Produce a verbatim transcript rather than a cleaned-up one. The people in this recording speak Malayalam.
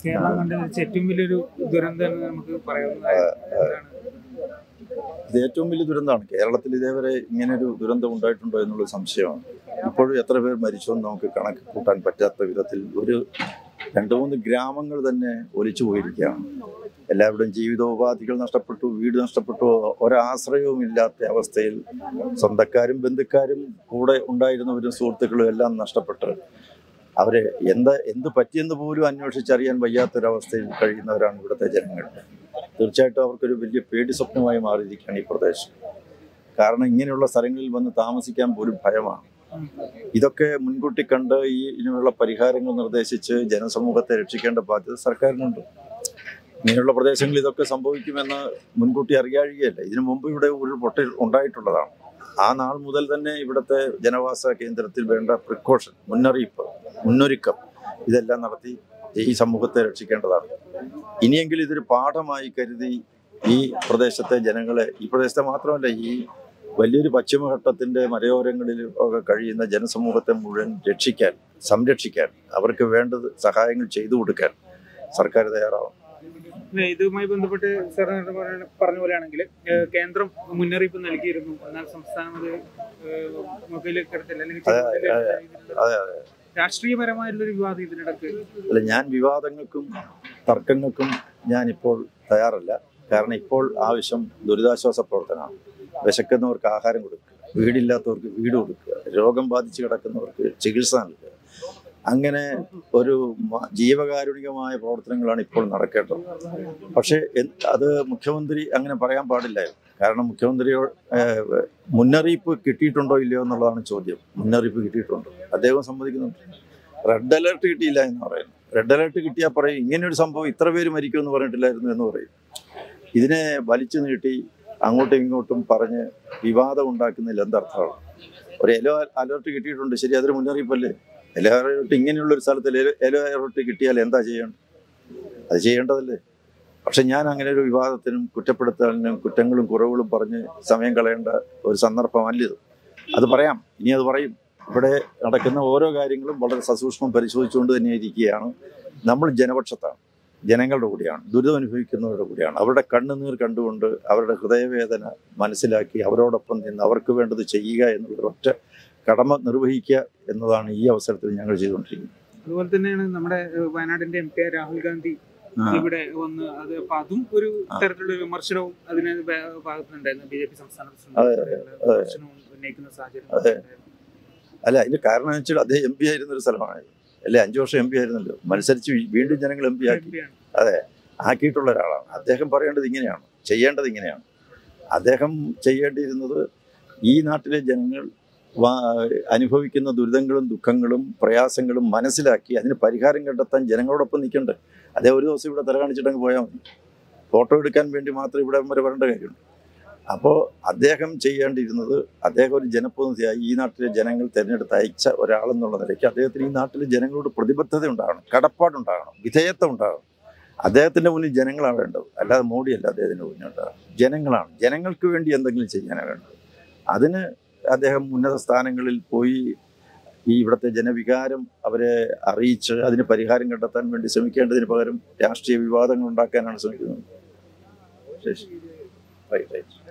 കേരളം കണ്ടത് ഏറ്റവും വലിയൊരു ദുരന്തം നമുക്ക് പറയാവുന്നതാണ്. ഇത് ഏറ്റവും വലിയ ദുരന്തമാണ്. കേരളത്തിൽ ഇതേവരെ ഇങ്ങനൊരു ദുരന്തം ഉണ്ടായിട്ടുണ്ടോ എന്നുള്ള സംശയമാണ്. ഇപ്പോഴും എത്ര പേർ മരിച്ചു എന്ന് നമുക്ക് കണക്ക് കൂട്ടാൻ പറ്റാത്ത വിധത്തിൽ ഒരു രണ്ട് മൂന്ന് ഗ്രാമങ്ങൾ തന്നെ ഒലിച്ചു പോയിരിക്കുകയാണ്. എല്ലാവരുടെയും ജീവിതോപാധികൾ നഷ്ടപ്പെട്ടു, വീട് നഷ്ടപ്പെട്ടു, ഒരാശ്രയവും ഇല്ലാത്ത അവസ്ഥയിൽ സ്വന്തക്കാരും ബന്ധുക്കാരും കൂടെ ഉണ്ടായിരുന്നവരും സുഹൃത്തുക്കളും എല്ലാം നഷ്ടപ്പെട്ട് അവരെ എന്താ എന്ത് പറ്റിയെന്ന് പോലും അന്വേഷിച്ചറിയാൻ വയ്യാത്തൊരവസ്ഥയിൽ കഴിയുന്നവരാണ് ഇവിടുത്തെ ജനങ്ങൾ. തീർച്ചയായിട്ടും അവർക്കൊരു വലിയ പേടി സ്വപ്നമായി മാറിയിരിക്കുകയാണ് ഈ പ്രദേശം. കാരണം ഇങ്ങനെയുള്ള സ്ഥലങ്ങളിൽ വന്ന് താമസിക്കാൻ പോലും ഭയമാണ്. ഇതൊക്കെ മുൻകൂട്ടി കണ്ട് ഈ ഇതിനുള്ള പരിഹാരങ്ങൾ നിർദ്ദേശിച്ച് ജനസമൂഹത്തെ രക്ഷിക്കേണ്ട ബാധ്യത സർക്കാരിനുണ്ട്. ഇങ്ങനെയുള്ള പ്രദേശങ്ങളിൽ ഇതൊക്കെ സംഭവിക്കുമെന്ന് മുൻകൂട്ടി അറിയാഴികയല്ല. ഇതിനു മുമ്പ് ഇവിടെ ഉരുൾപൊട്ടൽ ഉണ്ടായിട്ടുള്ളതാണ്. ആ നാൾ മുതൽ തന്നെ ഇവിടുത്തെ ജനവാസ കേന്ദ്രത്തിൽ വേണ്ട പ്രിക്കോഷൻ, മുന്നറിയിപ്പ്, മുന്നൊരുക്കം ഇതെല്ലാം നടത്തി ഈ സമൂഹത്തെ രക്ഷിക്കേണ്ടതാണ്. ഇനിയെങ്കിലും ഇതൊരു പാഠമായി കരുതി ഈ പ്രദേശത്തെ ജനങ്ങളെ, ഈ പ്രദേശത്തെ മാത്രമല്ല ഈ വലിയൊരു പശ്ചിമഘട്ടത്തിൻ്റെ മലയോരങ്ങളിൽ ഒക്കെ കഴിയുന്ന ജനസമൂഹത്തെ മുഴുവൻ രക്ഷിക്കാൻ, സംരക്ഷിക്കാൻ, അവർക്ക് വേണ്ടത് സഹായങ്ങൾ ചെയ്തു കൊടുക്കാൻ സർക്കാർ തയ്യാറാവും. ഇതുമായി ബന്ധപ്പെട്ട് സാർ പറഞ്ഞ പോലെയാണെങ്കിൽ കേന്ദ്രം മുന്നറിയിപ്പ് നൽകിയിരുന്നു, എന്നാൽ സംസ്ഥാനം അത് മൊബൈലിലേക്ക് എടുത്തില്ല. അല്ലെങ്കിൽ രാഷ്ട്രീയപരമായിട്ടുള്ളൊരു വിവാദം ഇതിനിടയ്ക്ക് അല്ല, ഞാൻ വിവാദങ്ങൾക്കും തർക്കങ്ങൾക്കും ഞാനിപ്പോൾ തയ്യാറല്ല. കാരണം ഇപ്പോൾ ആവശ്യം ദുരിതാശ്വാസ പ്രവർത്തനമാണ്. വിശക്കുന്നവർക്ക് ആഹാരം കൊടുക്കുക, വീടില്ലാത്തവർക്ക് വീട് കൊടുക്കുക, രോഗം ബാധിച്ച് കിടക്കുന്നവർക്ക് ചികിത്സ നൽകുക, അങ്ങനെ ഒരു ജീവകാരുണികമായ പ്രവർത്തനങ്ങളാണ് ഇപ്പോൾ നടക്കേണ്ടത്. പക്ഷേ അത് മുഖ്യമന്ത്രി അങ്ങനെ പറയാൻ പാടില്ലായിരുന്നു. കാരണം മുഖ്യമന്ത്രിയോ മുന്നറിയിപ്പ് കിട്ടിയിട്ടുണ്ടോ ഇല്ലയോ എന്നുള്ളതാണ് ചോദ്യം. മുന്നറിയിപ്പ് കിട്ടിയിട്ടുണ്ട്, അദ്ദേഹം സമ്മതിക്കുന്നുണ്ട്. റെഡ് അലേർട്ട് കിട്ടിയില്ല എന്ന് പറയുന്നു. റെഡ് അലേർട്ട് കിട്ടിയാൽ പറയും ഇങ്ങനെയൊരു സംഭവം ഇത്ര പേര് മരിക്കുമെന്ന് പറഞ്ഞിട്ടില്ലായിരുന്നു എന്ന് പറയും. ഇതിനെ വലിച്ചു നീട്ടി അങ്ങോട്ടും ഇങ്ങോട്ടും പറഞ്ഞ് വിവാദം ഉണ്ടാക്കുന്നതിൽ എന്തർത്ഥമാണ്? ഒരു യെല്ലോ അലേർട്ട് കിട്ടിയിട്ടുണ്ട്, ശരി, അതൊരു മുന്നറിയിപ്പല്ലേ? യെല്ലോ അലേർട്ട് ഇങ്ങനെയുള്ളൊരു സ്ഥലത്ത് യെല്ലോ അലേർട്ട് കിട്ടിയാൽ എന്താ ചെയ്യേണ്ടത്? അത് ചെയ്യേണ്ടതല്ലേ? പക്ഷെ ഞാൻ അങ്ങനെ ഒരു വിവാദത്തിനും കുറ്റപ്പെടുത്തലിനും കുറ്റങ്ങളും കുറവുകളും പറഞ്ഞ് സമയം കളയേണ്ട ഒരു സന്ദർഭമല്ലിത്. അത് പറയാം, ഇനി അത് പറയും. ഇവിടെ നടക്കുന്ന ഓരോ കാര്യങ്ങളും വളരെ സസൂക്ഷ്മം പരിശോധിച്ചുകൊണ്ട് തന്നെ ഇരിക്കുകയാണ്. നമ്മൾ ജനപക്ഷത്താണ്, ജനങ്ങളുടെ കൂടിയാണ്, ദുരിതം അനുഭവിക്കുന്നവരുടെ കൂടിയാണ്. അവരുടെ കണ്ണുനീർ കണ്ടുകൊണ്ട് അവരുടെ ഹൃദയവേദന മനസ്സിലാക്കി അവരോടൊപ്പം നിന്ന് അവർക്ക് വേണ്ടത് ചെയ്യുക എന്നുള്ള ഒറ്റ കടമ നിർവഹിക്കുക എന്നതാണ് ഈ അവസരത്തിൽ ഞങ്ങൾ ചെയ്തുകൊണ്ടിരിക്കുന്നത്. അതുപോലെ തന്നെയാണ് നമ്മുടെ വയനാടിന്റെ എം പി രാഹുൽ ഗാന്ധി ഇവിടെ വന്ന് അത് അപ്പൊ അതും ഒരു തരത്തിലുള്ള വിമർശനവും അതിന് ഭാഗത്തുനിന്നുണ്ടായിരുന്നു. ബി ജെ പി സംസ്ഥാന പ്രസിഡന്റ് ഉന്നയിക്കുന്ന സാഹചര്യം. അല്ല, അതിന്റെ കാരണം എന്ന് വെച്ചാൽ അദ്ദേഹം എം പി ആയിരുന്ന ഒരു സ്ഥലമാണ് അല്ലെ, അഞ്ചു വർഷം എം പി ആയിരുന്നല്ലോ, മത്സരിച്ച് വീണ്ടും ജനങ്ങൾ എം പി ആക്കി. അതെ, ആക്കിയിട്ടുള്ള ഒരാളാണ്. അദ്ദേഹം പറയേണ്ടത് ഇങ്ങനെയാണ്, ചെയ്യേണ്ടത് ഇങ്ങനെയാണ്. അദ്ദേഹം ചെയ്യേണ്ടിയിരുന്നത് ഈ നാട്ടിലെ ജനങ്ങൾ അനുഭവിക്കുന്ന ദുരിതങ്ങളും ദുഃഖങ്ങളും പ്രയാസങ്ങളും മനസ്സിലാക്കി അതിന് പരിഹാരം കണ്ടെത്താൻ ജനങ്ങളോടൊപ്പം നിൽക്കണ്ടേ. അദ്ദേഹം ഒരു ദിവസം ഇവിടെ തല കാണിച്ചിട്ടങ്ങ് പോയാൽ മതി, ഫോട്ടോ എടുക്കാൻ വേണ്ടി മാത്രം ഇവിടെ വരെ വരേണ്ട കാര്യമുണ്ട്. അപ്പോൾ അദ്ദേഹം ചെയ്യേണ്ടിയിരുന്നത്, അദ്ദേഹം ഒരു ജനപ്രതിനിധിയായി ഈ നാട്ടിലെ ജനങ്ങൾ തിരഞ്ഞെടുത്ത് അയച്ച ഒരാളെന്നുള്ള നിലയ്ക്ക് അദ്ദേഹത്തിന് ഈ നാട്ടിലെ ജനങ്ങളോട് പ്രതിബദ്ധത ഉണ്ടാകണം, കടപ്പാടുണ്ടാകണം, വിധേയത്വം ഉണ്ടാകണം. അദ്ദേഹത്തിൻ്റെ മുന്നിൽ ജനങ്ങളാണ് വേണ്ടത്, അല്ലാതെ മോഡിയല്ല അദ്ദേഹത്തിൻ്റെ മുന്നിൽ ഉണ്ടാകും. ജനങ്ങളാണ്, ജനങ്ങൾക്ക് വേണ്ടി എന്തെങ്കിലും ചെയ്യാനാണ് വേണ്ടത്. അതിന് അദ്ദേഹം ഉന്നത സ്ഥാനങ്ങളിൽ പോയി ഈ ഇവിടുത്തെ ജനവികാരം അവരെ അറിയിച്ച് അതിന് പരിഹാരം കണ്ടെത്താൻ വേണ്ടി ശ്രമിക്കേണ്ടതിന് പകരം രാഷ്ട്രീയ വിവാദങ്ങൾ ഉണ്ടാക്കാനാണ് ശ്രമിക്കുന്നത്. ശരി, റൈറ്റ് റൈറ്റ്